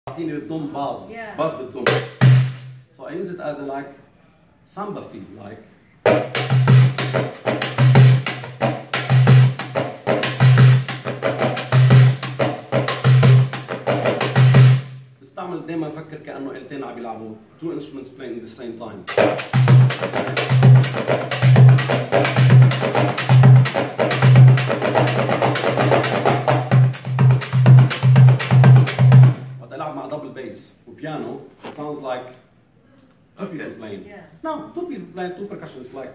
بتعطيني بالضم باز باز بالضم. So I use it as a like samba feel like. بستعمل دائما افكر كانه آلتين عم يلعبوا two instruments playing at the same time. Double bass with piano, it sounds like two people playing. Yeah. No, two people playing two percussions like.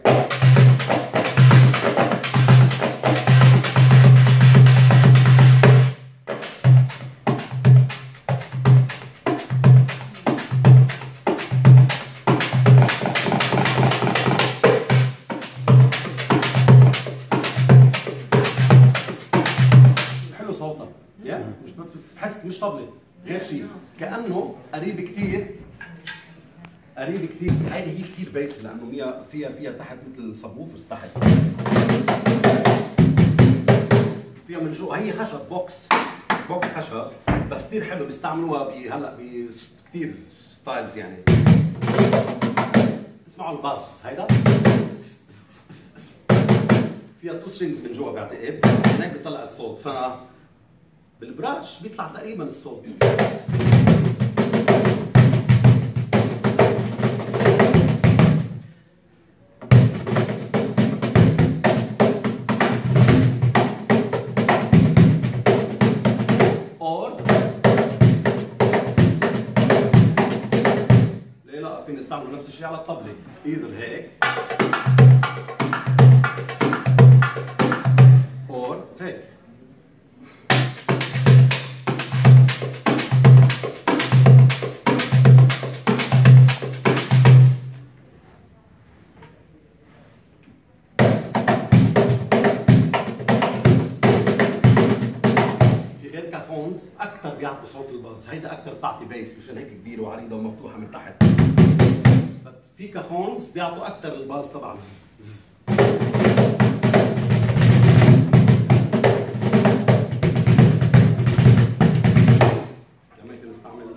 حلو صوتها. Yeah. مش بحس مش طبلة. غير شيء كأنه قريب كثير هيدي هي كثير بيس لأنه هي فيها تحت مثل سبوفرز تحت فيها من جوا هي خشب بوكس خشب بس كثير حلو بيستعملوها هلا كثير ستايلز يعني تسمعوا الباز هيدا فيها تو سترينجز من جوا بعتقد هناك بيطلع الصوت ف بالبراش بيطلع تقريبا الصوت اور ليه لا فينا نستعمل نفس الشيء على الطبلة ايذر هيك اور هيك اكثر بيعطوا صوت الباز هيدا اكثر بتعطي بيس مشان هيك كبيره وعريضه ومفتوحه من تحت في كاخونز بيعطوا اكثر الباز تبع كمان فينا نستعمل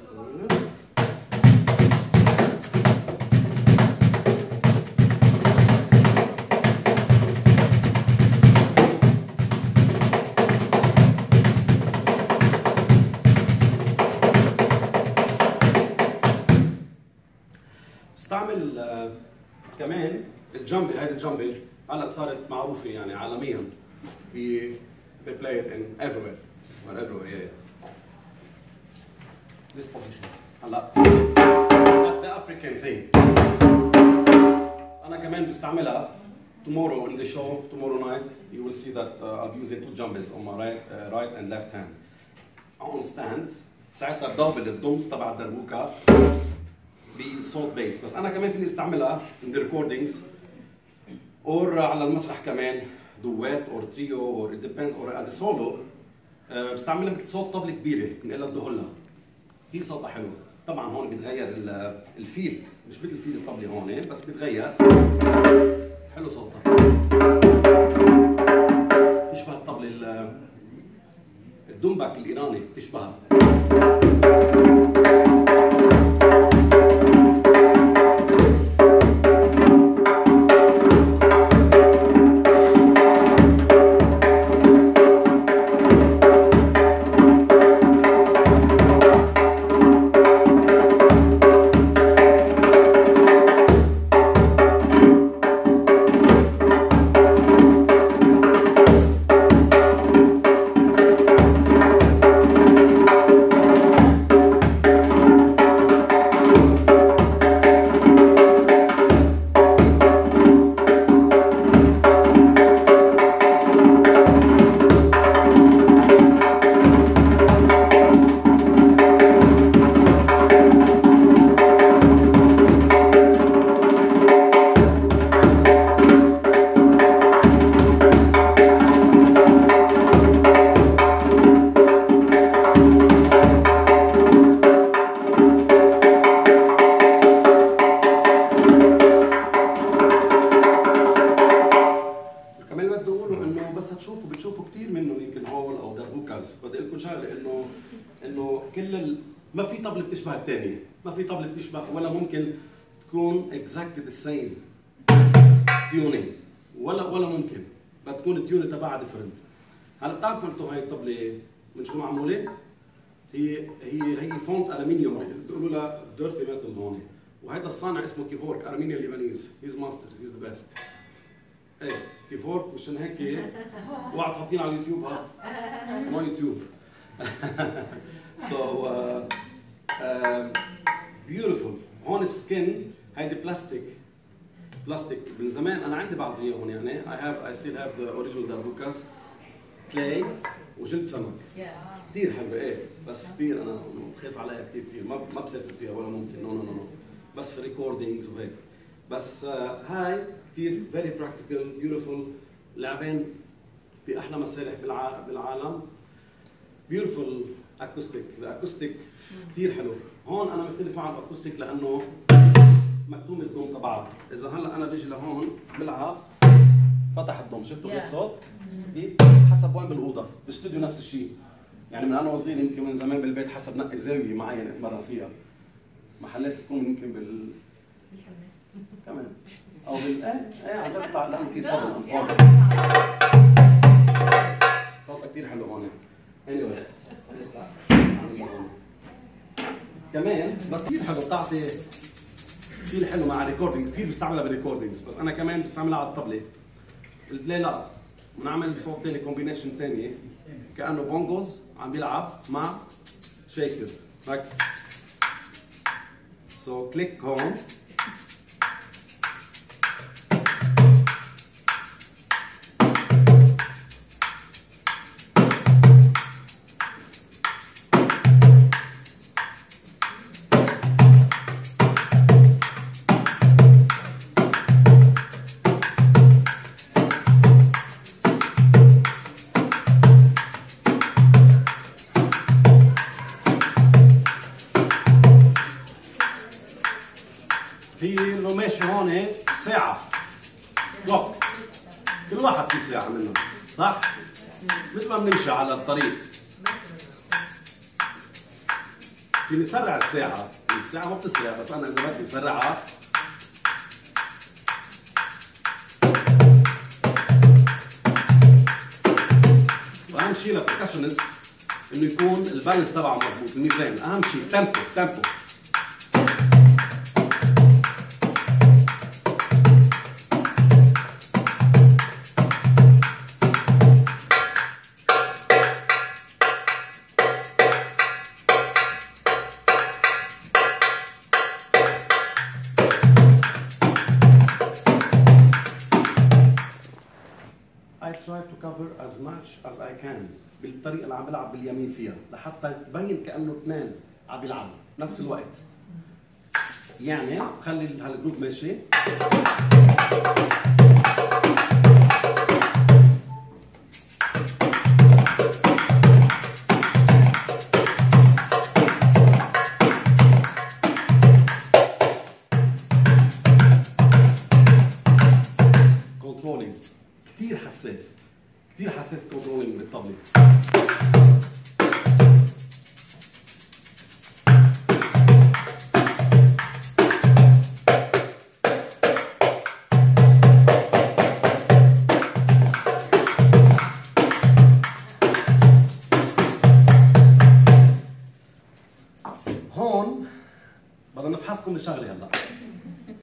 بستعمل كمان الجامبل هيدي الجامبل هلا صارت معروفه يعني عالميا they play it in everywhere yeah. This position هلا that's the African thing انا كمان بستعملها tomorrow in the show tomorrow night you will see that I'll be using two jumbles on my right and left hand on stands ساعتها بدبل الضمس تبع الدربوكه بصوت بيس بس انا كمان فيني استعملها in the recordings or على المسرح كمان دوات or trio or it depends or as a solo بستعملها مثل صوت طبلة كبيرة بنقلها الدهلة هي صوتها حلو طبعا هون بيتغير الفيل مش مثل فيل الطبلة هون بس بيتغير حلو صوتها تشبه الطبلة الدنبك الإيراني تشبهها طبلة بتشبه الثانية، ما في طبلة بتشبه ولا ممكن تكون exactly the same tuning ولا ممكن، بتكون التيون تبعها different. هلا بتعرفوا انتم هاي الطبلة من شو معمولة؟ هي فونت ألمنيوم بيقولوا لها ديرتي ميتال هون، وهذا الصانع اسمه كيفورك أرمينيا ليبانيز، هيز ماستر، هيز ذا بيست. ايه كيفورك مشان هيك اوعى تحطينه على اليوتيوب ها، ما يوتيوب. So beautiful. هون السكن هيدي بلاستيك من زمان انا عندي بعض اياهم يعني I still have the original darbukas clay وجلد سمك كثير حلوه ايه بس كثير انا بخاف عليها كثير ما بسافر فيها ولا ممكن نو بس ريكوردينجز وهيك بس هاي كثير فيري براكتيكال بيوتيفول لعبين باحلى مسارح بالعالم بيوتيفول اكوستيك الاكوستيك كثير حلو هون انا مختلف مع الاكوستيك لانه مكتوم الدوم تبعها اذا هلا انا بيجي لهون بلعب فتح الدوم شفتوا كيف صوت حسب وين بالاوضه بالاستوديو نفس الشيء يعني من انا وصغير يمكن من زمان بالبيت حسب نقي زاويه معينه اتمرن فيها محلات تكون يمكن بالحمام كمان او ايه عم تطلع لانه في صوت صوت كثير حلو هون anyway كمان بس كثير حلو بتعطي كثير حلو مع ريكوردينجز كثير بستعملها بالريكوردينجز بس انا كمان بستعملها على الطبله البلاي لا بنعمل صوت ثاني كومبينيشن ثاني كانه بونجوز عم بيلعب مع شيكر هيك سو كليك هون في انه ماشي هون ساعة وقت كل واحد في ساعة منه صح؟ مثل ما بنمشي على الطريق فيني سرع الساعة ما بتسرع بس أنا إذا بدي بسرعها وأهم شيء للبركشنست إنه يكون البالانس تبعه مضبوط الميزان أهم شيء تيمبو I try to cover as much as I can بالطريقة اللي عم بلعب باليمين فيها لحتى تبين كأنه اثنين عم بيلعبوا بنفس الوقت. يعني خلي هالجروب ماشي كنترولينج كثير حساس كنترولينج بالطبلة هون بدنا نفحصكم الشغله هلا